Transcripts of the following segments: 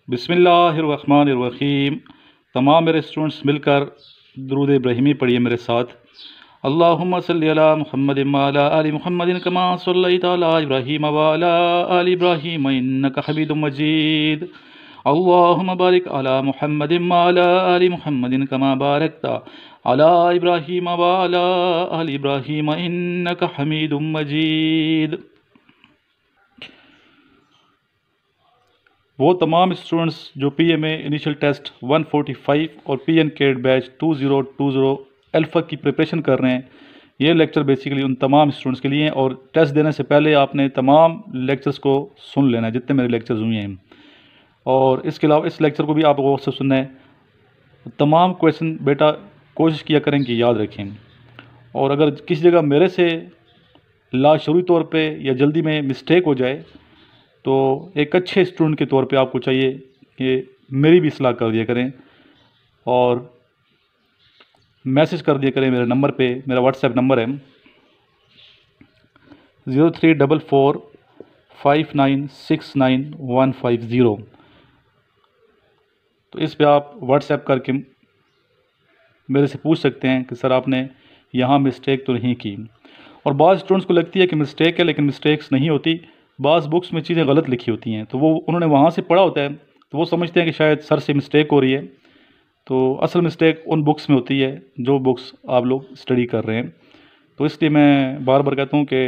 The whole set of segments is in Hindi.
बिस्मिल्लाहिर्रहमानिर्रहीम। तमाम मेरे स्टूडेंट्स मिलकर दुरूद इब्राहिमी पढ़िए मेरे साथ। अल्लाहुम्मा सल्लि अला मुहम्मदिन व अला आलि मुहम्मदिन कमा सल्लैता अला इब्राहीम व अला आलि इब्राहीम इन्नका हमीदुम मजीद। अल्लाहुम्मा बारिक अला मुहम्मदिन व अला आलि मुहम्मदिन कमा बारकता अला इब्राहीम व अला आलि इब्राहीम इन्नका हमीदुम मजीद। वो तमाम स्टूडेंट्स जो PMA इनिशियल टेस्ट 145 और PN कैडेट बैच 2020 अल्फ़ा की प्रिपरेशन कर रहे हैं, ये लेक्चर बेसिकली उन तमाम स्टूडेंट्स के लिए हैं। और टेस्ट देने से पहले आपने तमाम लेक्चर्स को सुन लेना है, जितने मेरे लेक्चर्स हुए हैं। और इसके अलावा इस लेक्चर को भी आप गौर से सुनना है। तमाम क्वेश्चन बेटा कोशिश किया करें कि याद रखें। और अगर किसी जगह मेरे से लाशुरी तौर पे या जल्दी में मिस्टेक हो जाए तो एक अच्छे स्टूडेंट के तौर पे आपको चाहिए कि मेरी भी इस्लाह कर दिया करें और मैसेज कर दिया करें मेरे नंबर पे। मेरा व्हाट्सएप नंबर है 034459695150। तो इस पे आप व्हाट्सएप करके मेरे से पूछ सकते हैं कि सर आपने यहाँ मिस्टेक तो नहीं की। और बाज़ स्टूडेंट्स को लगती है कि मिस्टेक है, लेकिन मिस्टेक्स नहीं होती। बाज़ बुक्स में चीज़ें गलत लिखी होती हैं, तो वो उन्होंने वहाँ से पढ़ा होता है, तो वो समझते हैं कि शायद सर से मिस्टेक हो रही है। तो असल मिस्टेक उन बुक्स में होती है जो बुक्स आप लोग स्टडी कर रहे हैं। तो इसलिए मैं बार बार कहता हूँ कि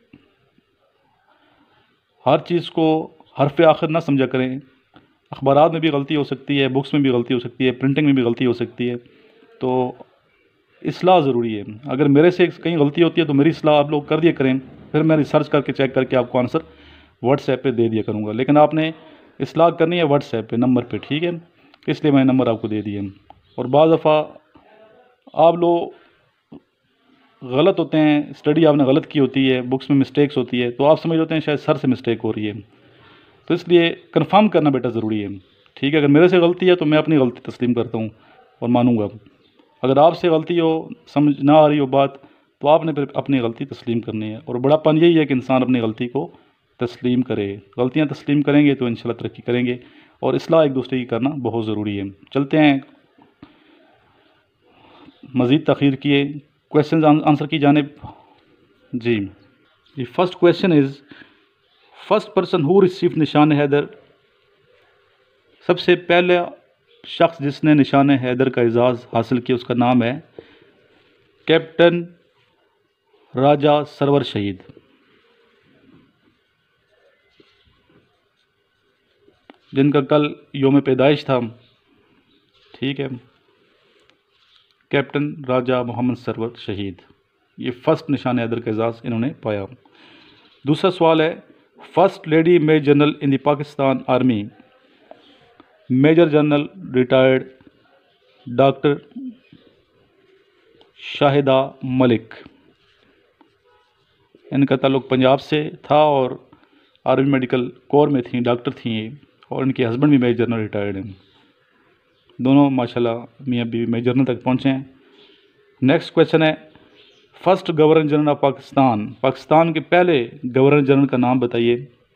हर चीज़ को हरफ आखिर ना समझा करें। अखबारात में भी गलती हो सकती है, बुक्स में भी गलती हो सकती है, प्रिंटिंग में भी गलती हो सकती है। तो इस्लाह ज़रूरी है। अगर मेरे से कहीं गलती होती है तो मेरी इस्लाह आप लोग कर दिया करें, फिर मैं रिसर्च करके चेक करके आपको आंसर व्हाट्सएप पे दे दिया करूँगा। लेकिन आपने इस्लाह करनी है व्हाट्सएप पे नंबर पे, ठीक है? इसलिए मैंने नंबर आपको दे दिए। और बाज़ दफ़ा आप लोग गलत होते हैं, स्टडी आपने गलत की होती है, बुक्स में मिस्टेक्स होती है, तो आप समझ होते हैं शायद सर से मिस्टेक हो रही है। तो इसलिए कंफर्म करना बेटा ज़रूरी है, ठीक है? अगर मेरे से गलती है तो मैं अपनी गलती तस्लीम करता हूँ और मानूँगा। अगर आपसे गलती हो, समझ ना आ रही हो बात, तो आपने फिर अपनी गलती तस्लीम करनी है। और बड़ापन यही है कि इंसान अपनी गलती को तस्लीम करे। गलतियाँ तस्लीम करेंगे तो इंशाल्लाह तरक्की करेंगे। और इस्लाह एक दूसरे की करना बहुत ज़रूरी है। चलते हैं मज़ीद तख़ीर किए क्वेश्चन आंसर की जानिब। जी, the first question is first person who receive Nishan Haider. सबसे पहला शख्स जिसने निशान हैदर का एजाज़ हासिल किया उसका नाम है कैप्टन राजा सरवर शहीद। जिनका कल योम पैदाइश था, ठीक है? कैप्टन राजा मोहम्मद सरवर शहीद, ये फ़र्स्ट निशान हैदर का एजाज़ इन्होंने पाया। दूसरा सवाल है first lady major general in the Pakistan army. Major general retired doctor Shahida Malik. इनका ताल्लुक़ पंजाब से था और आर्मी मेडिकल कोर में थी, डॉक्टर थी ये। और इनके हस्बैंड भी मेजर जनरल रिटायर्ड हैं। दोनों माशाल्लाह मियाँ बीवी मेजर जनरल तक पहुँचे हैं। नेक्स्ट क्वेश्चन है first governor general of Pakistan. Pakistan के पहले गवर्नर जनरल का नाम बताइए।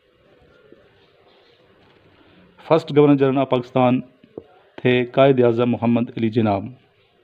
First governor general of Pakistan थे कायद आज़म मोहम्मद अली जिनाब।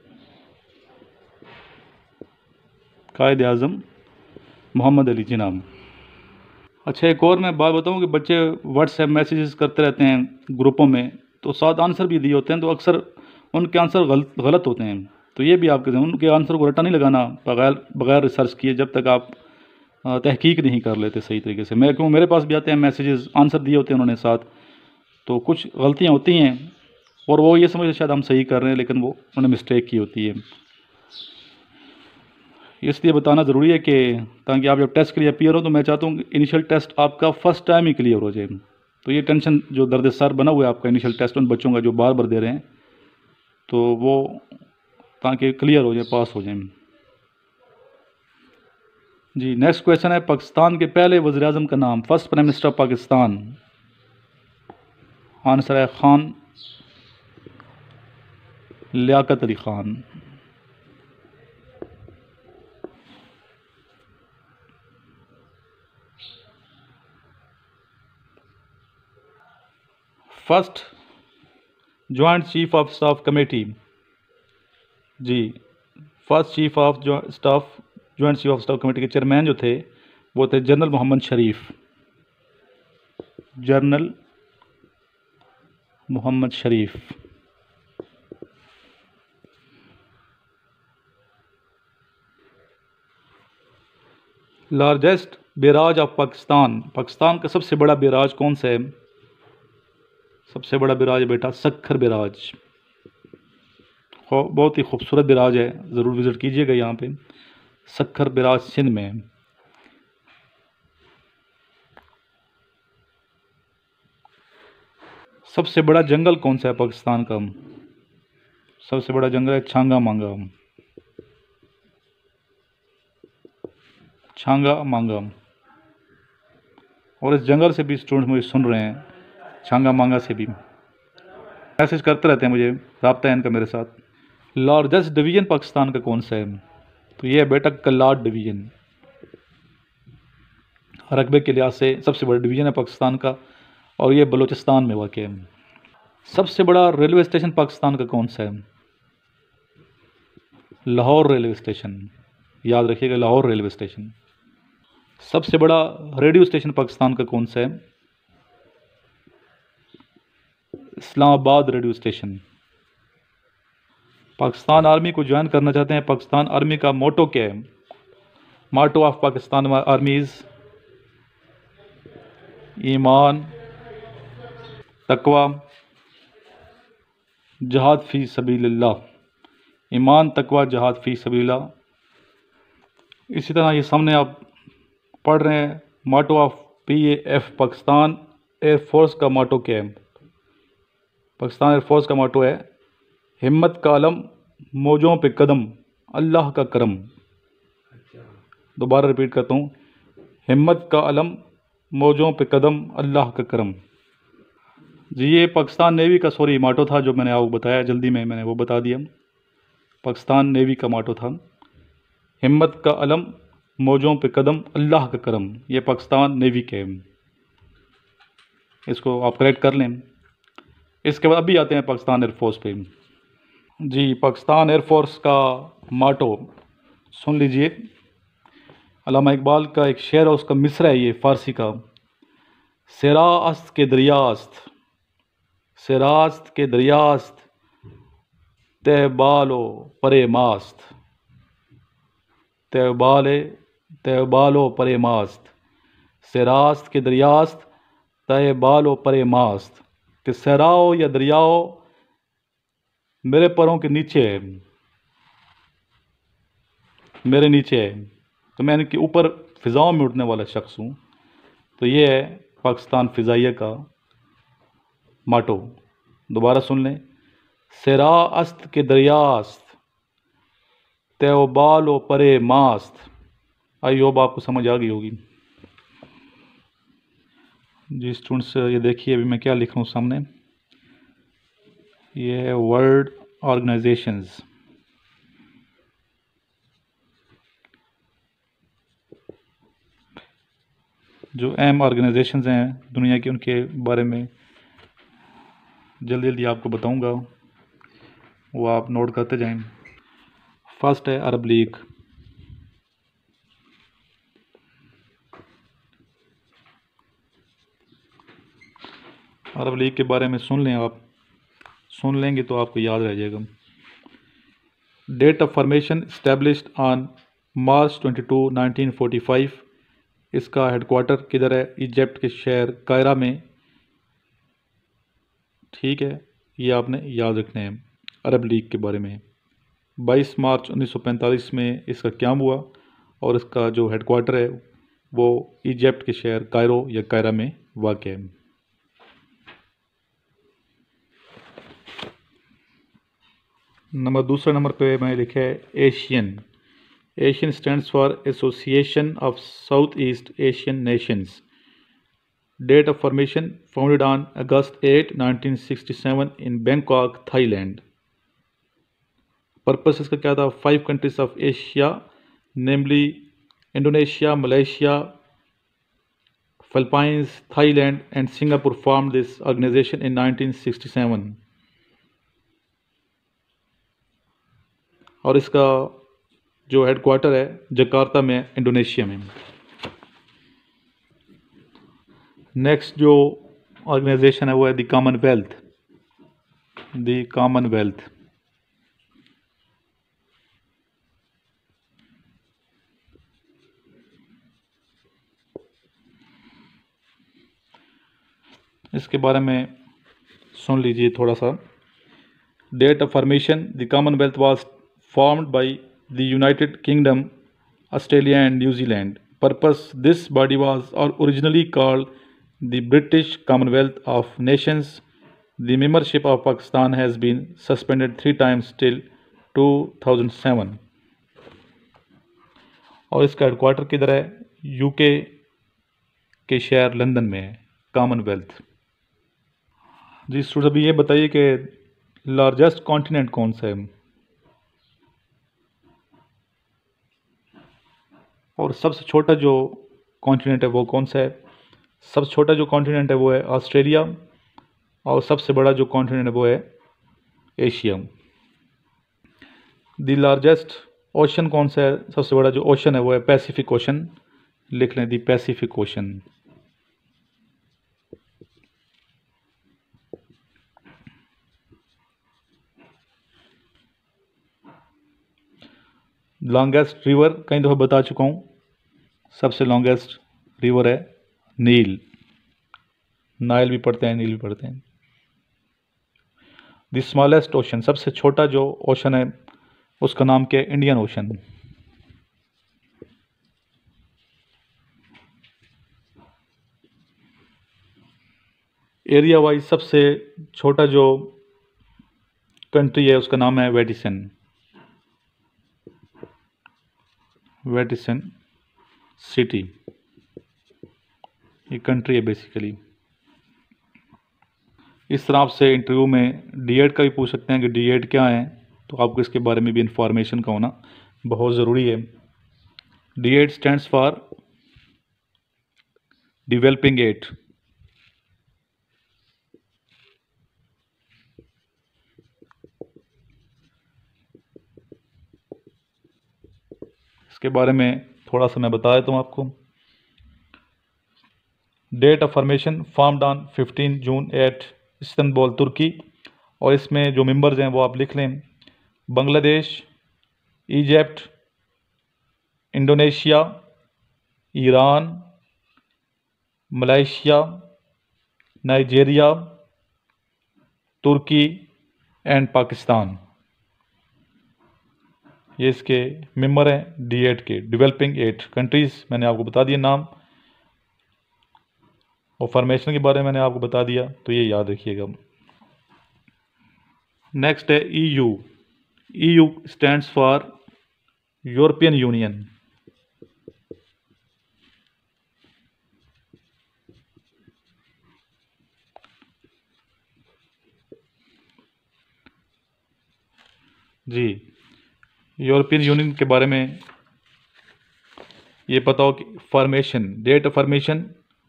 कायद आज़म मोहम्मद अली जिनाब। अच्छा, एक और मैं बात बताऊं कि बच्चे व्हाट्सएप मैसेजेस करते रहते हैं ग्रुपों में, तो साथ आंसर भी दिए होते हैं, तो अक्सर उनके आंसर गलत होते हैं। तो ये भी आपके उनके आंसर को रट्टा नहीं लगाना बगैर रिसर्च किए, जब तक आप तहकीक नहीं कर लेते सही तरीके से। मेरे पास भी आते हैं मैसेजेस, आंसर दिए होते हैं उन्होंने साथ, तो कुछ गलतियाँ होती हैं और वो ये समझते शायद हम सही कर रहे हैं, लेकिन वो उन्होंने मिस्टेक की होती है। इसलिए बताना ज़रूरी है कि ताकि आप जब टेस्ट के लिए अपीयर हो, तो मैं चाहता हूँ कि इनिशियल टेस्ट आपका फ़र्स्ट टाइम ही क्लियर हो जाए। तो ये टेंशन जो दर्द सर बना हुआ है आपका इनिशियल टेस्ट उन बच्चों का जो बार बार दे रहे हैं, तो वो ताकि क्लियर हो जाए, पास हो जाए। जी, नेक्स्ट क्वेश्चन है पाकिस्तान के पहले वज़ीर आज़म का नाम। First prime minister of Pakistan. Answer है Khan Liaquat Ali Khan. First joint chief of staff committee, जी, first chief of staff, joint chief of staff committee के चेयरमैन जो थे वो थे general Mohammad Sharif, general Mohammad Sharif. Largest barrage of Pakistan, Pakistan का सबसे बड़ा बैराज कौन सा है? सबसे बड़ा बैराज है बेटा सक्खर बैराज, बहुत ही खूबसूरत बैराज है, ज़रूर विज़िट कीजिएगा यहाँ पे। सक्खर बैराज सिंध में है। सबसे बड़ा जंगल कौन सा है पाकिस्तान का? सबसे बड़ा जंगल है छांगा मांगा, छांगा मांगा। और इस जंगल से भी स्टूडेंट मुझे सुन रहे हैं, छांगा मांगा से भी मैसेज करते रहते हैं, मुझे रब्ता है इनका मेरे साथ। लार्जेस्ट डिवीज़न पाकिस्तान का कौन सा है? तो ये है बेटा कल्लाट डिवीज़न, रकबे के लिहाज से सबसे बड़ा डिवीज़न है पाकिस्तान का, और ये बलूचिस्तान में वाक़ है। सबसे बड़ा रेलवे स्टेशन पाकिस्तान का कौन सा है? लाहौर रेलवे स्टेशन, याद रखिएगा, लाहौर रेलवे स्टेशन। सबसे बड़ा रेडियो स्टेशन पाकिस्तान का कौन सा है? Islamabad radio station. Pakistan army को ज्वाइन करना चाहते हैं, पाकिस्तान आर्मी का मोटो क्या है? Motto of Pakistan army is ईमान, तकवा, जहाद फ़ी सबीलिल्लाह। ईमान, तकवा, जहाद फ़ी सबीलिल्लाह। इसी तरह ये सामने आप पढ़ रहे हैं motto of PAF, Pakistan air force का मोटो क्या है? पाकिस्तान एयरफोर्स का मोटो है हिम्मत का अलम, मौजों पे कदम, अल्लाह का करम। दोबारा रिपीट करता हूँ, हिम्मत का अलम, मौजों पे कदम, अल्लाह का करम। जी, ये पाकिस्तान नेवी का सॉरी मोटो था, जो मैंने आपको बताया, जल्दी में मैंने वो बता दिया। पाकिस्तान नेवी का मोटो था हिम्मत का अलम, मौजों पे कदम, अल्लाह का करम। ये पाकिस्तान नेवी के, इसको आप करेक्ट कर लें। इसके बाद अभी आते हैं पाकिस्तान एयरफोर्स पे। जी, पाकिस्तान एयरफोर्स का मोटो सुन लीजिए, अल्लामा इकबाल का एक शेर है, उसका मिसरा है ये फ़ारसी का। सेरास्त के दरियास्त, सेरास्त के दरियास्त, तहबालो परे मास्त, तहबालो परे मास्त। सेरास्त के दरियास्त, तहबालो परे मास्त। कि सहराओ या दरियाओ मेरे पैरों के नीचे है, मेरे नीचे है, तो मैं इनके ऊपर फ़िज़ाओं में उड़ने वाला शख्स हूँ। तो ये है पाकिस्तान फ़िज़ाइया का मोटो। दोबारा सुन लें, सेरास्त के दरियास्त, तहबालो परे मास्त। आई होप आपको समझ आ गई होगी। जी स्टूडेंट्स, ये देखिए अभी मैं क्या लिख रहा हूँ सामने, ये है वर्ल्ड ऑर्गेनाइजेशंस। जो अहम ऑर्गेनाइजेशंस हैं दुनिया की, उनके बारे में जल्दी जल्दी आपको बताऊंगा, वो आप नोट करते जाएं। फर्स्ट है अरब लीग। अरब लीग के बारे में सुन लें, आप सुन लेंगे तो आपको याद रह जाएगा। Date of formation established on March 22, 1945। इसका हेडक्वार्टर किधर है? इजिप्ट के शहर कायरा में। ठीक है, ये आपने याद रखने हैं अरब लीग के बारे में। 22 मार्च 1945 में इसका क़याम हुआ, और इसका जो हेडक्वार्टर है वो इजिप्ट के शहर कायरो या कायरा में वाक़ है। दूसरे नंबर पे मैंने लिखा है ASEAN. ASEAN stands for association of south east Asian nations. Date of formation founded on August 8, 1967 in Bangkok, Thailand. Purpose इसका क्या था? 5 countries of Asia namely Indonesia, Malaysia, Philippines, Thailand and Singapore formed this organisation in 1967। और इसका जो हेडक्वार्टर है जकार्ता में, इंडोनेशिया में। नेक्स्ट जो ऑर्गेनाइजेशन है वो है द कॉमनवेल्थ। द कॉमनवेल्थ इसके बारे में सुन लीजिए थोड़ा सा। Date of formation, the commonwealth was formed by the United Kingdom, Australia and New Zealand. Purpose, this body was originally called the British Commonwealth of Nations. The membership of Pakistan has been suspended 3 times till 2007. और इसका हेडक्वार्टर किधर है? यूके के शहर लंदन में है कॉमनवेल्थ। जी स्टूडेंट, अभी ये बताइए कि लार्जेस्ट कॉन्टिनेंट कौन सा है और सबसे छोटा जो कॉन्टिनेंट है वो कौन सा है? सबसे छोटा जो कॉन्टिनेंट है वो है ऑस्ट्रेलिया और सबसे बड़ा जो कॉन्टिनेंट है वो है एशिया। द लार्जेस्ट ओशन कौन सा है? सबसे बड़ा जो ओशन है वो है पैसिफिक ओशन। लिख लें, the pacific ocean. Longest river कई दफ़ा बता चुका हूँ, सबसे लॉन्गेस्ट रिवर है नील। नाइल भी पढ़ते हैं, नील भी पढ़ते हैं। द स्मॉलेस्ट ओशन, सबसे छोटा जो ओशन है उसका नाम क्या है? Indian ocean. एरिया वाइज सबसे छोटा जो कंट्री है उसका नाम है वेटिसन। वेटिसन सिटी, ये कंट्री है बेसिकली। इस तरह आपसे इंटरव्यू में डीएड का भी पूछ सकते हैं कि डीएड क्या है, तो आपको इसके बारे में भी इंफॉर्मेशन का होना बहुत ज़रूरी है। D eight stands for developing eight. इसके बारे में थोड़ा सा मैं बता देता हूँ आपको। Date of formation, formed on 15 June at Istanbul, Turkey. और इसमें जो मेंबर्स हैं वो आप लिख लें: Bangladesh, Egypt, Indonesia, Iran, Malaysia, Nigeria, Turkey and Pakistan. ये इसके मेंबर हैं डीएड के, डेवलपिंग एड कंट्रीज़। मैंने आपको बता दिया नाम, और फॉर्मेशन के बारे में मैंने आपको बता दिया, तो ये याद रखिएगा। नेक्स्ट है EU. EU stands for European union. जी, यूरोपियन यूनियन के बारे में ये पता हो कि फॉर्मेशन, डेट ऑफ फॉर्मेशन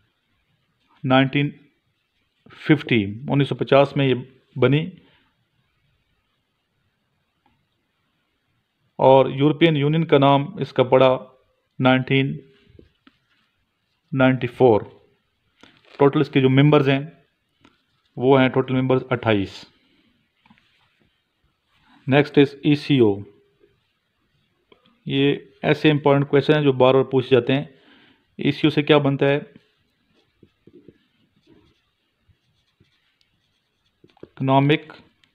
1950 में ये बनी, और यूरोपियन यूनियन का नाम इसका पड़ा 1994। टोटल इसके जो मेंबर्स हैं वो हैं total members 28। Next is ECO. ये ऐसे इंपॉर्टेंट क्वेश्चन हैं जो बार बार पूछ जाते हैं। ईसीओ से क्या बनता है? Economic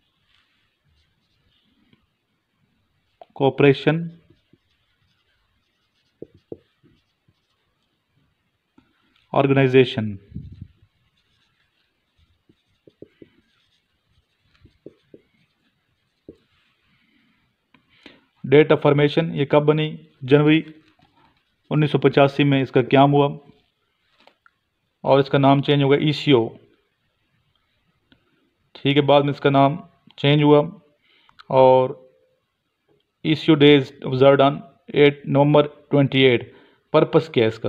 cooperation organisation. Date of formation, ये कब बनी? जनवरी 1985 में इसका क्याम हुआ, और इसका नाम चेंज हो गया ईसीओ। ठीक है, बाद में इसका नाम चेंज हुआ, और ECO day is observed on 8 November 28। Purpose क्या है इसका?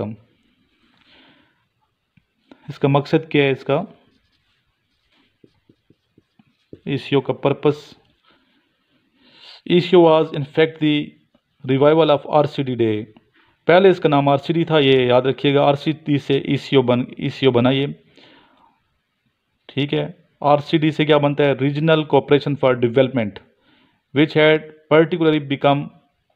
इसका मकसद क्या है? इसका ईसीओ का purpose, ECO was in fact the revival of RCD day. पहले इसका नाम आरसीडी था, ये याद रखिएगा, आरसीडी से ईसीओ बना ये, ठीक है। आरसीडी से क्या बनता है, regional cooperation for development, which had particularly become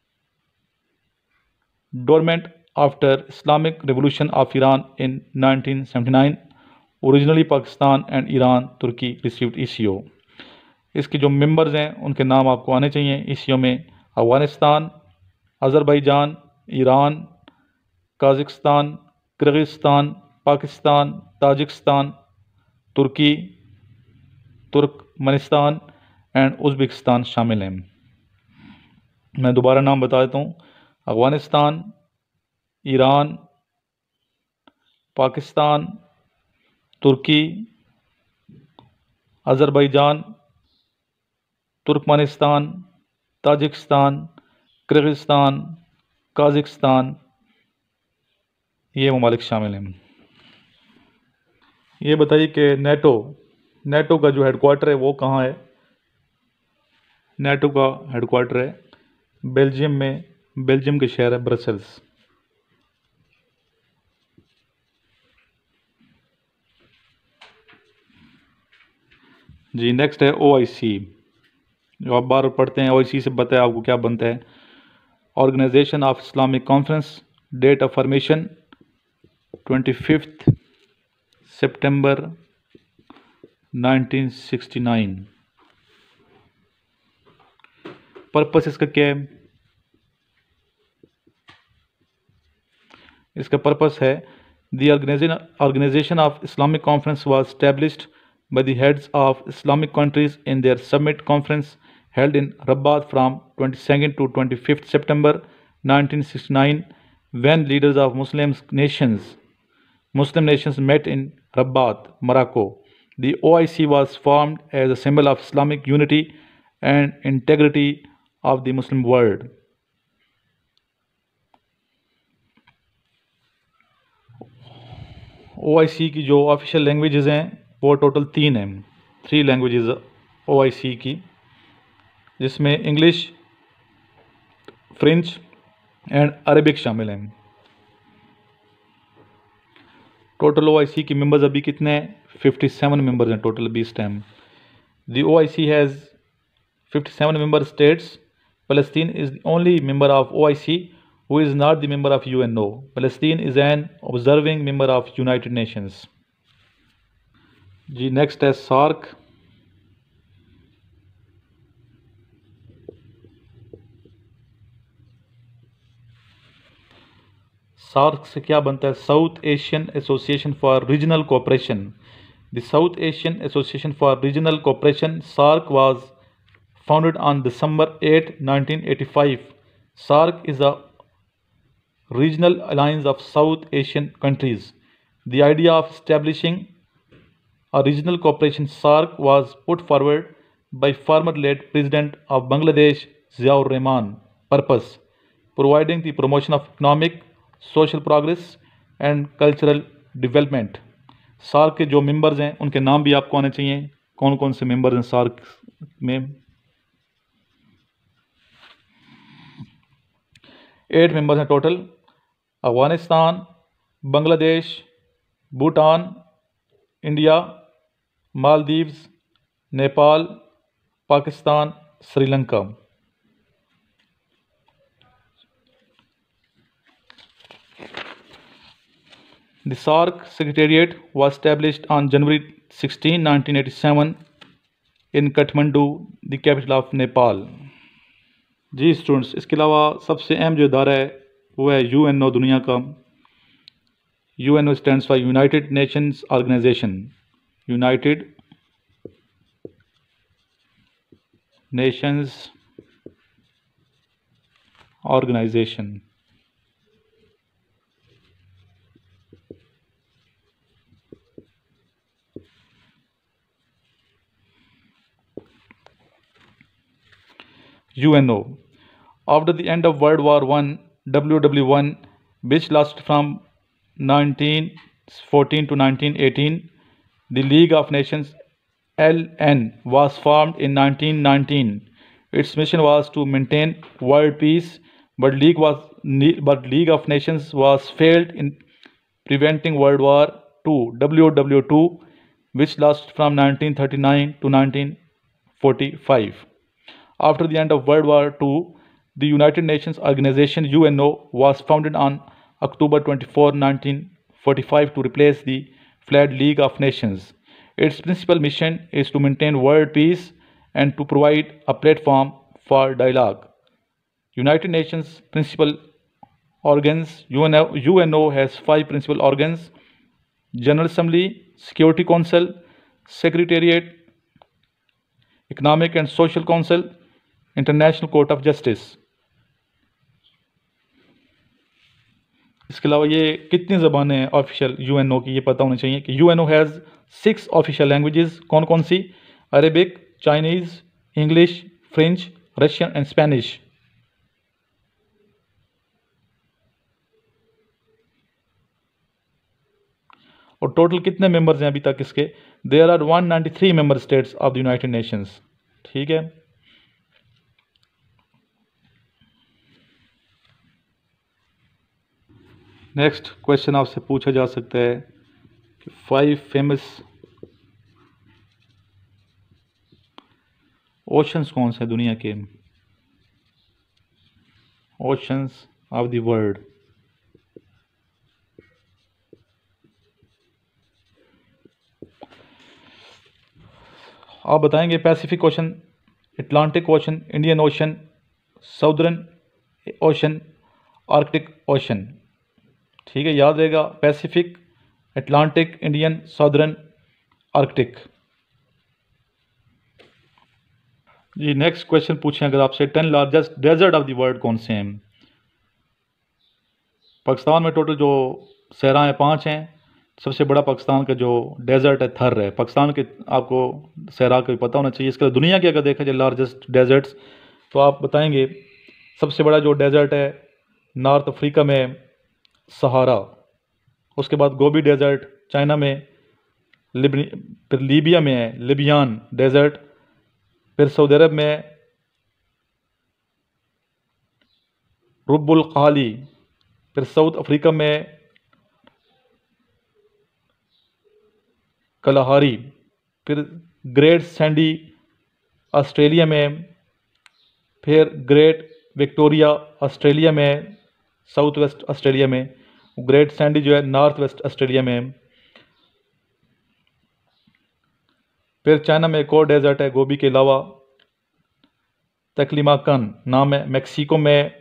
dormant after Islamic revolution of Iran in 1979। Originally Pakistan and Iran Turkey received ECO. इसके जो मेंबर्स हैं उनके नाम आपको आने चाहिए ईसीओ में। Afghanistan, Azerbaijan, Iran, Kazakhstan, Kyrgyzstan, Pakistan, Tajikistan, Turkey, Turkmenistan and Uzbekistan शामिल हैं। मैं दोबारा नाम बता देता हूँ, Afghanistan, Iran, Pakistan, Turkey, Azerbaijan, Turkmenistan, Tajikistan, Kyrgyzstan, Kazakhstan, ये ममालिक शामिल हैं। ये बताइए कि नेटो का जो हेडक्वार्टर है वो कहाँ है। नेटो का हेडक्वार्टर है बेल्जियम में, बेल्जियम के शहर है ब्रसेल्स। जी नेक्स्ट है ओआईसी, जो आप बार पढ़ते हैं। ओआईसी से बताया आपको क्या बनता है, organisation of Islamic conference, date of formation 25 September 1969। Purpose इसका क्या है, इसका पर्पस है the organisation of Islamic conference was established by the heads of Islamic countries in their summit conference held in Rabat from 22nd to 25th September 1969, when leaders of Muslim nations met in Rabat, Morocco. The OIC was formed as a symbol of Islamic unity and integrity of the Muslim world. OIC की जो ऑफिशियल लैंग्वेजेस हैं वो टोटल 3 हैं, 3 लैंग्वेजेस ओआईसी की, जिसमें इंग्लिश, फ्रेंच एंड अरबिक शामिल हैं। टोटल ओआईसी के मेंबर्स अभी कितने हैं, 57 मेंबर्स हैं टोटल अभी इस time. The OIC has 57 member states. Palestine is the only member of OIC who is not the member of UNO. Palestine is an observing member of United Nations. जी नेक्स्ट है सार्क। सार्क से क्या बनता है, south Asian association for regional cooperation. The south Asian association for regional cooperation, SAARC was founded on December 8, 1985. SAARC is a regional alliance of South Asian countries. The idea of establishing a regional cooperation SAARC was put forward by former late President of Bangladesh Ziaur Rahman. Purpose: providing the promotion of economic, social progress and cultural development. SAARC के जो मेंबर्स हैं उनके नाम भी आपको आने चाहिए, कौन कौन से मेंबर्स हैं SAARC में। 8 मेंबर्स हैं total, Afghanistan, Bangladesh, Bhutan, India, Maldives, Nepal, Pakistan, Sri Lanka. The SAARC Secretariat was established on January 16, 1987 in Kathmandu, the capital of Nepal. जी स्टूडेंट्स, इसके अलावा सबसे अहम जो इदारा है वो है यूएनओ, दुनिया का। UNO stands for united nations organisation, united nations organisation. UNO. After the end of World War I, WW1, which lasted from 1914 to 1918, the League of Nations (LN) was formed in 1919 Its mission was to maintain world peace, but League of Nations was failed in preventing World War II (WW2), which lasted from 1939 to 1945. After the end of World War II, the United Nations Organization (UNO) was founded on October 24, 1945 to replace the fled League of Nations. Its principal mission is to maintain world peace and to provide a platform for dialogue. United Nations principal organs. UNO has 5 principal organs: General Assembly, Security Council, Secretariat, Economic and Social Council, international court of justice. इसके अलावा ये कितनी ज़बानें हैं ऑफिशियल यूएनओ की, ये पता होना चाहिए कि यूएनओ हैज़ 6 ऑफिशियल लैंग्वेजेस। कौन कौन सी? Arabic, Chinese, English, French, Russian and Spanish. और टोटल कितने मेंबर्स हैं अभी तक इसके? There are 193 member states of the united nations. ठीक है। नेक्स्ट क्वेश्चन आपसे पूछा जा सकता है कि 5 फेमस ओशंस कौन से दुनिया के? Oceans of the world. आप बताएंगे pacific ocean, Atlantic ocean, Indian ocean, southern ocean, Arctic ocean. ठीक है, याद रहेगा, pacific, Atlantic, Indian, southern, Arctic. जी नेक्स्ट क्वेश्चन पूछें अगर आपसे, 10 largest desert of the world कौन से हैं? पाकिस्तान में टोटल जो सहराएँ 5 हैं। सबसे बड़ा पाकिस्तान का जो डेजर्ट है थर है। पाकिस्तान के आपको सहरा का भी पता होना चाहिए। इसके दुनिया के अगर देखा जाए लार्जेस्ट डेजर्ट्स, तो आप बताएंगे सबसे बड़ा जो डेजर्ट है नॉर्थ अफ्रीका में सहारा, उसके बाद गोबी डेजर्ट चाइना में, फिर लीबिया में है लिबियान डेजर्ट, फिर सऊदी अरब में रुब्बुल खाली, फिर साउथ अफ्रीका में कलाहारी, फिर ग्रेट सैंडी ऑस्ट्रेलिया में, फिर ग्रेट विक्टोरिया ऑस्ट्रेलिया में, साउथ वेस्ट ऑस्ट्रेलिया में, ग्रेट सैंडी जो है नॉर्थ वेस्ट ऑस्ट्रेलिया में। फिर चाइना में एक और डेजर्ट है गोबी के अलावा, तकलीमाकन नाम है। मैक्सिको में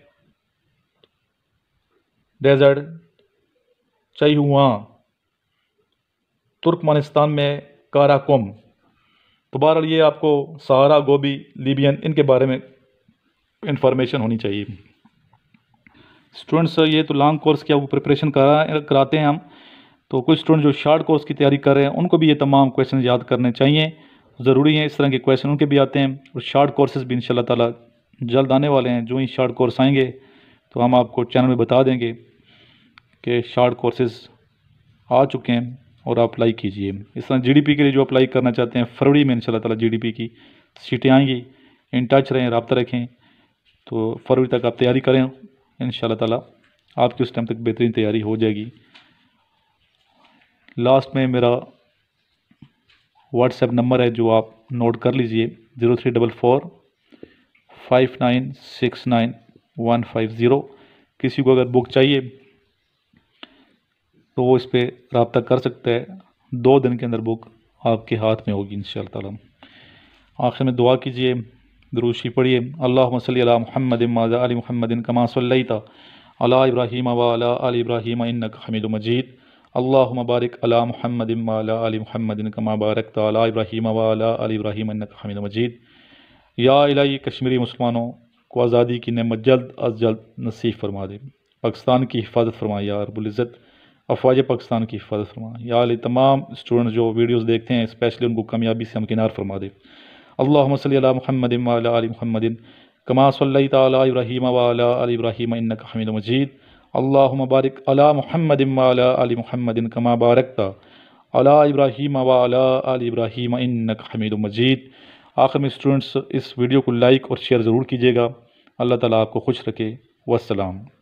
डेजर्ट चाइहुआ, तुर्कमानिस्तान में काराकोम। तो बहरहाल ये आपको सहारा, गोबी, लीबियन, इनके बारे में इंफॉर्मेशन होनी चाहिए। स्टूडेंट्स ये तो लॉन्ग कोर्स की आपको प्रिपरेशन कराते हैं हम, तो कुछ स्टूडेंट जो शॉर्ट कोर्स की तैयारी कर रहे हैं उनको भी ये तमाम क्वेश्चन याद करने चाहिए, ज़रूरी हैं। इस तरह के क्वेश्चन उनके भी आते हैं, और शॉर्ट कोर्सेज भी इंशाल्लाह ताला जल्द आने वाले हैं। जो ही शॉर्ट कोर्स आएंगे तो हम आपको चैनल में बता देंगे कि शॉर्ट कोर्सेज आ चुके हैं और आप अप्लाई कीजिए। इस तरह जीडीपी के लिए जो अप्लाई करना चाहते हैं फरवरी में इंशाल्लाह ताला जीडीपी की सीटें आएंगी। इन टच रहें, रब्ता रखें, तो फरवरी तक आप तैयारी करें, इंशाल्लाह ताला आपकी उस टाइम तक बेहतरीन तैयारी हो जाएगी। लास्ट में मेरा व्हाट्सएप नंबर है जो आप नोट कर लीजिए, 0344 5969 150। किसी को अगर बुक चाहिए तो वो इस पर रब्ता कर सकता है। 2 दिन के अंदर बुक आपके हाथ में होगी इंशाअल्लाह ताला। आखिर में दुआ कीजिए, दुरूद शरीफ पढ़िए। अल्लाहुम्मा सल्ली अला मुहम्मदिन व अला आलि मुहम्मदिन कमा सल्लैता अला इब्राहीम व अला आलि इब्राहीम इन्नका हमीदुम मजीद। अल्लाहुम्मा बारिक अला मुहम्मदिन व अला आलि मुहम्मदिन कमा बारकता अला इब्राहीम व अला आलि इब्राहीम इन्नका हमीदुम मजीद। या इलाही कश्मीरी मुसलमानों को आज़ादी की नेमत जल्द अज जल्द नसीब फरमा दे। पाकिस्तान की हिफाजत फरमा या रब्बुल इज़्ज़त, अफवाज पाकिस्तान की हिफाजत फरमा या अली। तमाम स्टूडेंट जो वीडियोस देखते हैं स्पेशली उनको कामयाबी से हमकिनार फरमा दे। अल्लाहुम्मा सल्ली अला मुहम्मदिन व अला आलि मुहम्मदिन कमा सल्लैता अला इब्राहीम व अला आलि इब्राहीम इन्नका हमीदुम मजीद। अल्लाहुम्मा बारिक अला मुहम्मदिन व अला आलि मुहम्मदिन कमा बारकता अला इब्राहीम व अला आलि इब्राहीम इन्नका हमीदुम मजीद। आखिर में स्टूडेंट्स, इस वीडियो को लाइक और शेयर ज़रूर कीजिएगा। अल्लाह ताला आपको खुश रखे। वस्सलाम।